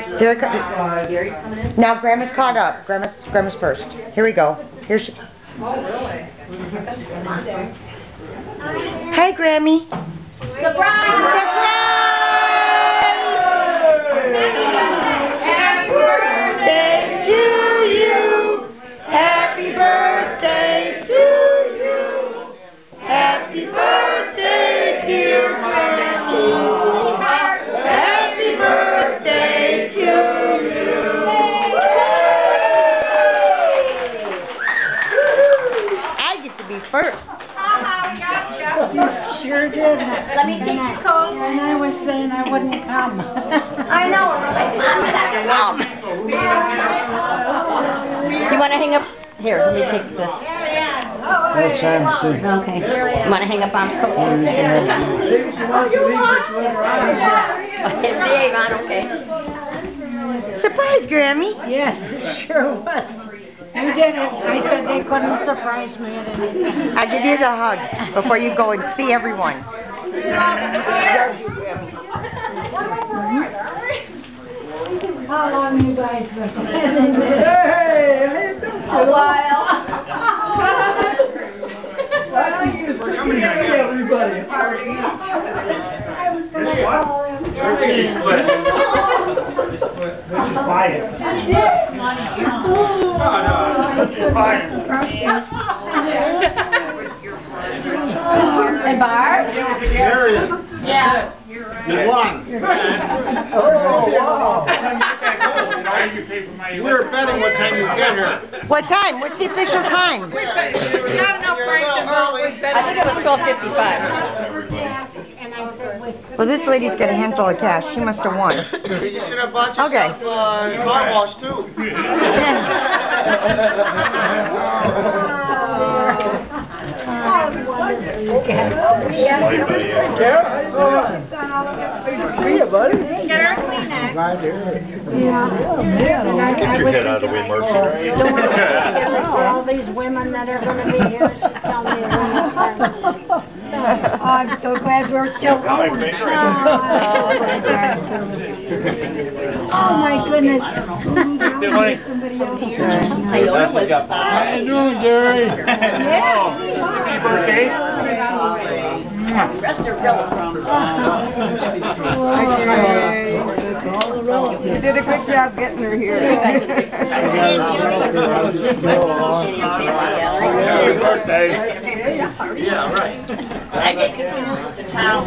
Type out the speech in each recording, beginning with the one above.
Here it comes. Now Grandma's caught up. Grandma's first. Here we go. Here's. Hi, Grammy. Surprise! Happy birthday to you. Happy birthday to you. Happy birthday, dear Grammy. Happy birthday to you. I get to be first. You sure did. Let me take your coat. And I was saying I wouldn't come. I know. You want to hang up? Here, let me take this. Okay. You want to hang up on the coat? Okay. Surprise, Grammy. Yes, it sure was. You did it. I said they couldn't surprise me at anything. I give you the hug before you go and see everyone. How long you guys been? A while. We're coming here, everybody. Let's just buy it. And Barb? There it is. Yeah. You won. Oh, wow. We were betting what time you get here. What time? What's the official time? I think it was 12:55. Well, this lady's got a handful of cash. She must have won. You should have bought yourself Okay. car wash too. See you, buddy. Get her Kleenex. Yeah. Get your head out of the way, Marcy. All these women that are going to be here tell me I'm so glad we're still going. Oh my goodness. Somebody else. How you doing, Jerry? Yeah. Happy birthday. You did a good job getting her here. Happy birthday. Yeah, right. I get confused with the town.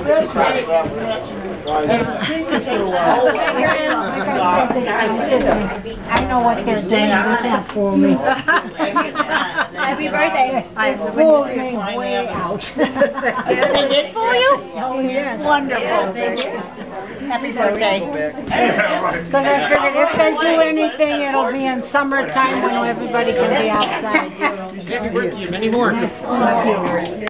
I know what they're doing. They can't fool me. Happy birthday. Fooled me way out. They did for you? Oh, yes. Wonderful. Happy birthday. Because I figured if they do anything, it'll be in summertime when everybody can be outside. Happy birthday, many more.